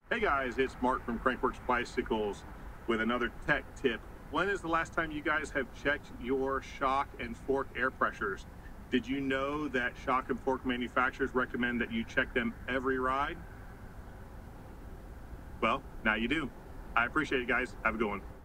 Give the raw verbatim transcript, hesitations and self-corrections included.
Hey guys, it's Mark from Crankworks Bicycles with another tech tip. When is the last time you guys have checked your shock and fork air pressures? Did you know that shock and fork manufacturers recommend that you check them every ride? Well, now you do. I appreciate it, guys. Have a good one.